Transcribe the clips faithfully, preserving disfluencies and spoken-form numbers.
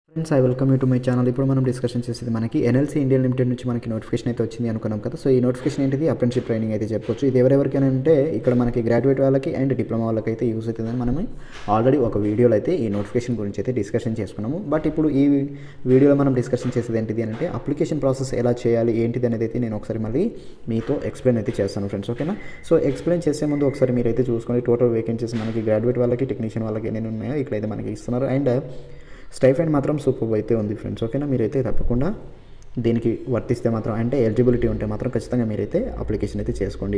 Friends I welcome you to my channel. ఇప్పుడు మనం discussion చేసేది మనకి ఎన్ఎల్సీ ఇండియా లిమిటెడ్ నుంచి మనకి నోటిఫికేషన్ అయితే వచ్చింది అనుకున్నాం కదా. సో ఈ నోటిఫికేషన్ ఏంటిది, అప్రెంటిస్షిప్ ట్రైనింగ్ అయితే చెప్పొచ్చు. ఇది ఎవరెవరికైనా అంటే ఇక్కడ మనకి గ్రాడ్యుయేట్ వాళ్ళకి అండ్ డిప్లొమా వాళ్ళకి అయితే యూస్ అవుతుందని మనం ఆల్రెడీ ఒక వీడియోలో అయితే ఈ నోటిఫికేషన్ గురించి అయితే డిస్కషన్ చేసుకున్నాము. బట్ ఇప్పుడు ఈ వీడియోలో మనం డిస్కషన్ చేసేది ఏంటిది అంటే అప్లికేషన్ ప్రాసెస్ ఎలా చేయాలి ఏంటిది అనేది అయితే నేను ఒకసారి మళ్ళీ మీతో ఎక్స్ప్లెయిన్ అయితే చేస్తాను ఫ్రెండ్స్, ఓకేనా. సో ఎక్స్ప్లెయిన్ చేసే ముందు ఒకసారి మీరైతే చూసుకోండి టోటల్ వేకెన్సీస్ మనకి గ్రాడ్యుయేట్ వాళ్ళకి టెక్నీషియన్ వాళ్ళకి ఎన్ని ఉన్నాయో ఇక్కడైతే మనకి ఇస్తున్నారు. అండ్ స్టైఫండ్ మాత్రం సూపర్ అయితే ఉంది ఫ్రెండ్స్, ఓకేనా. మీరైతే తప్పకుండా దీనికి వర్తిస్తే మాత్రం అంటే ఎలిజిబిలిటీ ఉంటే మాత్రం ఖచ్చితంగా మీరైతే అప్లికేషన్ అయితే చేసుకోండి.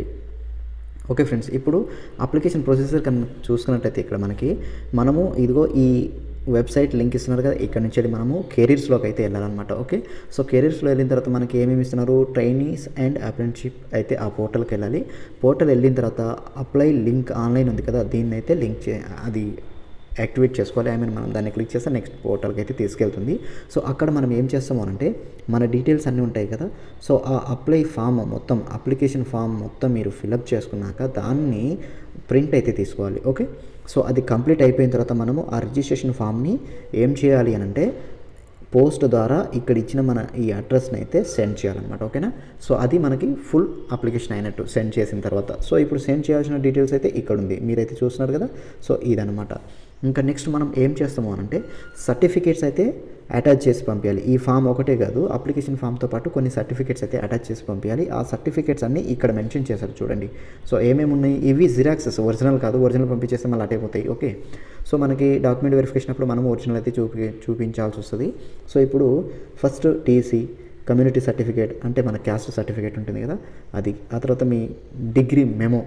ఓకే ఫ్రెండ్స్, ఇప్పుడు అప్లికేషన్ ప్రొసీజర్ కనుక చూసుకున్నట్టయితే ఇక్కడ మనకి మనము ఇదిగో ఈ వెబ్సైట్ లింక్ ఇస్తున్నారు కదా, ఇక్కడ నుంచి వెళ్ళి మనము కెరీర్స్లోకి అయితే వెళ్ళాలన్నమాట. ఓకే, సో కెరీర్స్లో వెళ్ళిన తర్వాత మనకి ఏమేమి ఇస్తున్నారు, ట్రైనీస్ అండ్ అప్రెంటిస్షిప్ అయితే ఆ పోర్టల్కి వెళ్ళాలి. పోర్టల్ వెళ్ళిన తర్వాత అప్లై లింక్ ఆన్లైన్ ఉంది కదా, దీన్ని అయితే లింక్ చే అది యాక్టివేట్ చేసుకోవాలి. ఐ మీన్ మనం దాన్ని క్లిక్ చేస్తే నెక్స్ట్ పోర్టల్కి అయితే తీసుకెళ్తుంది. సో అక్కడ మనం ఏం చేస్తాము అంటే మన డీటెయిల్స్ అన్నీ ఉంటాయి కదా. సో ఆ అప్లై ఫామ్ మొత్తం అప్లికేషన్ ఫామ్ మొత్తం మీరు ఫిలప్ చేసుకున్నాక దాన్ని ప్రింట్ అయితే తీసుకోవాలి. ఓకే, సో అది కంప్లీట్ అయిపోయిన తర్వాత మనము ఆ రిజిస్ట్రేషన్ ఫామ్ని ఏం చేయాలి అని అంటే పోస్ట్ ద్వారా ఇక్కడ ఇచ్చిన మన ఈ అడ్రస్ని అయితే సెండ్ చేయాలన్నమాట, ఓకేనా. సో అది మనకి ఫుల్ అప్లికేషన్ అయినట్టు సెండ్ చేసిన తర్వాత. సో ఇప్పుడు సెండ్ చేయాల్సిన డీటెయిల్స్ అయితే ఇక్కడ ఉంది, మీరైతే చూస్తున్నారు కదా. సో ఇదనమాట. ఇంకా నెక్స్ట్ మనం ఏం చేస్తాము అనంటే సర్టిఫికేట్స్ అయితే అటాచ్ చేసి పంపించాలి. ఈ ఫామ్ ఒకటే కాదు, అప్లికేషన్ ఫామ్తో పాటు కొన్ని సర్టిఫికేట్స్ అయితే అటాచ్ చేసి పంపించాలి. ఆ సర్టిఫికేట్స్ అన్నీ ఇక్కడ మెన్షన్ చేశారు చూడండి. సో ఏమేమి ఉన్నాయి, ఇవి జిరాక్సెస్, ఒరిజినల్ కాదు. ఒరిజినల్ పంపించేస్తే మళ్ళీ అటైపోతాయి. ఓకే, సో మనకి డాక్యుమెంట్ వెరిఫికేషన్ అప్పుడు మనం ఒరిజినల్ అయితే చూపి చూపించాల్సి వస్తుంది. సో ఇప్పుడు ఫస్ట్ టీసీ, కమ్యూనిటీ సర్టిఫికేట్ అంటే మన క్యాస్ట్ సర్టిఫికేట్ ఉంటుంది కదా అది, ఆ తర్వాత మీ డిగ్రీ మెమో,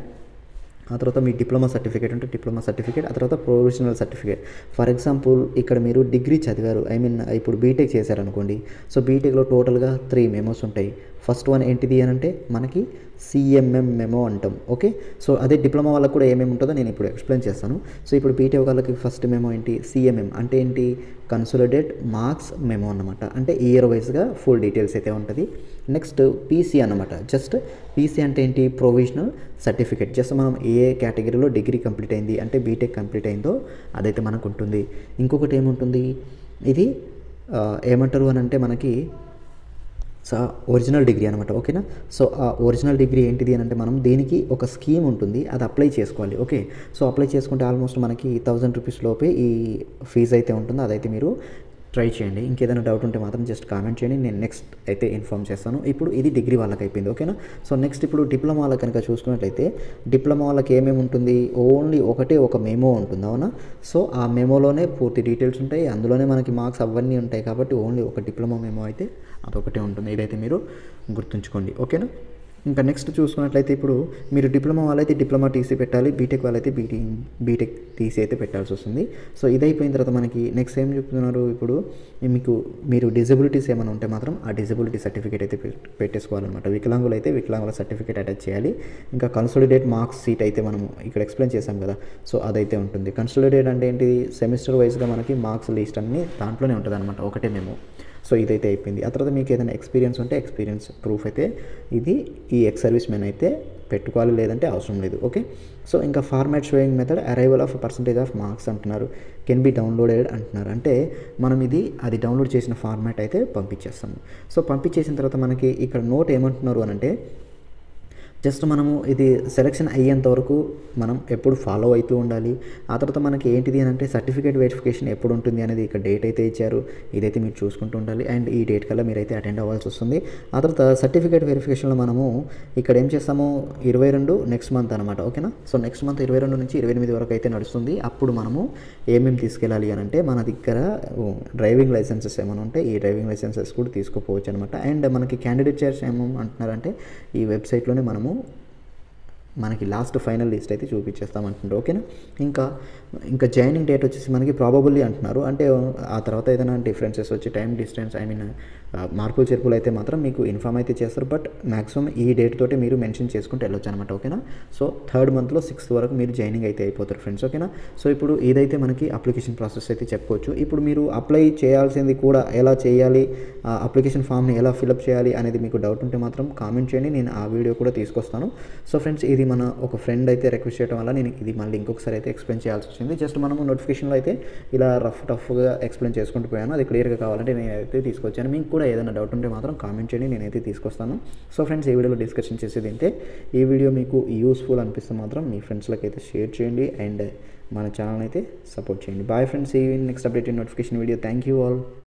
ఆ తర్వాత మీ డిప్లొమా సర్టిఫికేట్ ఉంటే డిప్లొమా సర్టిఫికేట్, ఆ తర్వాత ప్రొఫెషనల్ సర్టిఫికేట్. ఫర్ ఎగ్జాంపుల్ ఇక్కడ మీరు డిగ్రీ చదివారు, ఐ మీన్ ఇప్పుడు బీటెక్ చేశారనుకోండి. సో బీటెక్లో టోటల్గా త్రీ మెమోస్ ఉంటాయి. ఫస్ట్ వన్ ఏంటిది అని అంటే మనకి సిఎంఎం మెమో అంటాం. ఓకే, సో అదే డిప్లొమా వాళ్ళకి కూడా ఏమేమి ఉంటుందో నేను ఇప్పుడు ఎక్స్ప్లెయిన్ చేస్తాను. సో ఇప్పుడు బీటెక్ వాళ్ళకి ఫస్ట్ మెమో ఏంటి, సిఎంఎం అంటే ఏంటి, కన్సాలిడేట్ మార్క్స్ మెమో అన్నమాట. అంటే ఇయర్ వైజ్గా ఫుల్ డీటెయిల్స్ అయితే ఉంటుంది. నెక్స్ట్ పీసీ అన్నమాట. జస్ట్ పీసీ అంటే ఏంటి, ప్రొవిజనల్ సర్టిఫికేట్. జస్ట్ మనం ఏ కేటగిరీలో డిగ్రీ కంప్లీట్ అయింది అంటే బీటెక్ కంప్లీట్ అయిందో అదైతే మనకు ఉంటుంది. ఇంకొకటి ఏముంటుంది, ఇది ఏమంటారు అని అంటే మనకి సో ఒరిజినల్ డిగ్రీ అనమాట, ఓకేనా. సో ఆ ఒరిజినల్ డిగ్రీ ఏంటిది అని అంటే మనం దీనికి ఒక స్కీమ్ ఉంటుంది, అది అప్లై చేసుకోవాలి. ఓకే, సో అప్లై చేసుకుంటే ఆల్మోస్ట్ మనకి థౌజండ్ రూపీస్ లోపే ఈ ఫీజు అయితే ఉంటుందో అదైతే మీరు ట్రై చేయండి. ఇంకేదైనా డౌట్ ఉంటే మాత్రం జస్ట్ కామెంట్ చేయండి, నేను నెక్స్ట్ అయితే ఇన్ఫామ్ చేస్తాను. ఇప్పుడు ఇది డిగ్రీ వాళ్ళకి అయిపోయింది, ఓకేనా. సో నెక్స్ట్ ఇప్పుడు డిప్లొమా వాళ్ళకి కనుక చూసుకున్నట్లయితే డిప్లొమా వాళ్ళకి ఏమేమి ఉంటుంది, ఓన్లీ ఒకటే ఒక మెమో ఉంటుంది, అవునా. సో ఆ మెమోలోనే పూర్తి డీటెయిల్స్ ఉంటాయి, అందులోనే మనకి మార్క్స్ అవన్నీ ఉంటాయి. కాబట్టి ఓన్లీ ఒక డిప్లొమా మెమో అయితే అదొకటే ఉంటుంది. ఇదైతే మీరు గుర్తుంచుకోండి, ఓకేనా. ఇంకా నెక్స్ట్ చూసుకున్నట్లయితే ఇప్పుడు మీరు డిప్లొమా వాళ్ళైతే డిప్లొమా టీసీ పెట్టాలి, బీటెక్ వాళ్ళైతే బీటీ బీటెక్ టీసీ అయితే పెట్టాల్సి వస్తుంది. సో ఇది అయిపోయిన తర్వాత మనకి నెక్స్ట్ ఏం చెప్తున్నారు, ఇప్పుడు మీకు మీరు డిజబిలిటీస్ ఏమైనా ఉంటే మాత్రం ఆ డిజబిలిటీ సర్టిఫికేట్ అయితే పెట్టేసుకోవాలన్నమాట. వికలాంగులు అయితే వికలాంగుల సర్టిఫికేట్ అటాచ్ చేయాలి. ఇంకా కన్సాలిడేట్ మార్క్స్ షీట్ అయితే మనం ఇక్కడ ఎక్స్ప్లెయిన్ చేసాం కదా, సో అదైతే ఉంటుంది. కన్సాలిడేట్ అంటే ఏంటి, సెమిస్టర్ వైజ్గా మనకి మార్క్స్ లిస్ట్ అన్ని దాంట్లోనే ఉంటుంది అనమాట, ఒకటే మేము. సో ఇదైతే అయిపోయింది. ఆ తర్వాత మీకు ఏదైనా ఎక్స్పీరియన్స్ ఉంటే ఎక్స్పీరియన్స్ ప్రూఫ్ అయితే ఇది ఈ ఎక్స్ సర్వీస్ మెన్ అయితే పెట్టుకోవాలి, లేదంటే అవసరం లేదు. ఓకే, సో ఇంకా format showing method arrival of percentage of marks అంటున్నారు, కెన్ బి డౌన్లోడెడ్ అంటున్నారు. అంటే మనం ఇది అది డౌన్లోడ్ చేసిన ఫార్మాట్ అయితే పంపించేస్తాము. సో పంపించేసిన తర్వాత మనకి ఇక్కడ నోట్ ఏమంటున్నారు అని అంటే జస్ట్ మనము ఇది సెలెక్షన్ అయ్యేంత వరకు మనం ఎప్పుడు ఫాలో అవుతూ ఉండాలి. ఆ తర్వాత మనకి ఏంటిది అని అంటే సర్టిఫికేట్ వెరిఫికేషన్ ఎప్పుడు ఉంటుంది అనేది ఇక్కడ డేట్ అయితే ఇచ్చారు, ఇదైతే మీరు చూసుకుంటూ ఉండాలి. అండ్ ఈ డేట్ కల్లా మీరైతే అటెండ్ అవ్వాల్సి వస్తుంది. ఆ తర్వాత సర్టిఫికేట్ వెరిఫికేషన్లో మనము ఇక్కడ ఏం చేస్తాము, ఇరవై రెండు నెక్స్ట్ మంత్ అనమాట, ఓకేనా. సో నెక్స్ట్ మంత్ ఇరవై రెండు నుంచి ఇరవై ఎనిమిది వరకు అయితే నడుస్తుంది. అప్పుడు మనము ఏమేమి తీసుకెళ్ళాలి అని అంటే మన దగ్గర డ్రైవింగ్ లైసెన్సెస్ ఏమైనా ఉంటే ఈ డ్రైవింగ్ లైసెన్సెస్ కూడా తీసుకోపోవచ్చు అనమాట. అండ్ మనకి క్యాండిడేట్ చార్జ్ ఏమంటున్నారంటే ఈ వెబ్సైట్లోనే మనము మనకి లాస్ట్ ఫైనల్ లిస్ట్ అయితే చూపించేస్తామంటున్నారు, ఓకేనా. ఇంకా ఇంకా జాయినింగ్ డేట్ వచ్చేసి మనకి ప్రాబబుల్లీ అంటున్నారు. అంటే ఆ తర్వాత ఏదైనా డిఫరెన్సెస్ వచ్చి టైం డిస్టెన్స్ ఐ మీన్ మార్పులు చేర్పులు అయితే మాత్రం మీకు ఇన్ఫామ్ అయితే చేస్తారు. బట్ మ్యాక్సిమం ఈ డేట్ తోటి మీరు మెన్షన్ చేసుకుంటే వెళ్ళొచ్చు అనమాట, ఓకేనా. సో థర్డ్ మంత్లో సిక్స్త్ వరకు మీరు జాయినింగ్ అయితే అయిపోతారు ఫ్రెండ్స్, ఓకేనా. సో ఇప్పుడు ఇదైతే మనకి అప్లికేషన్ ప్రాసెస్ అయితే చెప్పుకోవచ్చు. ఇప్పుడు మీరు అప్లై చేయాల్సింది కూడా ఎలా చేయాలి, అప్లికేషన్ ఫామ్ని ఎలా ఫిలప్ చేయాలి అనేది మీకు డౌట్ ఉంటే మాత్రం కామెంట్ చేయండి, నేను ఆ వీడియో కూడా తీసుకొస్తాను. సో ఫ్రెండ్స్ ఇది మన ఒక ఫ్రెండ్ అయితే రిక్వెస్ట్ చేయడం వల్ల నేను ఇది మళ్ళీ ఇంకొకసారి అయితే ఎక్స్ప్లెయిన్ చేయాల్సి వచ్చింది. జస్ట్ మనము నోటిఫికేషన్లో అయితే ఇలా రఫ్ టఫ్గా ఎక్స్ప్లెయిన్ చేసుకుంటూ పోయాను. అది క్లియర్గా కావాలంటే నేనైతే తీసుకొచ్చాను. మీకు కూడా ఏదైనా డౌట్ ఉంటే మాత్రం కామెంట్ చేయండి, నేనైతే తీసుకొస్తాను. సో ఫ్రెండ్స్, ఈ వీడియోలో డిస్కషన్ చేసేది ఏంటంటే, ఈ వీడియో మీకు యూస్ఫుల్ అనిపిస్తే మాత్రం మీ ఫ్రెండ్స్లకి అయితే షేర్ చేయండి అండ్ మన ఛానల్ అయితే సపోర్ట్ చేయండి. బాయ్ ఫ్రెండ్స్, ఈ next updated notification video. Thank you all.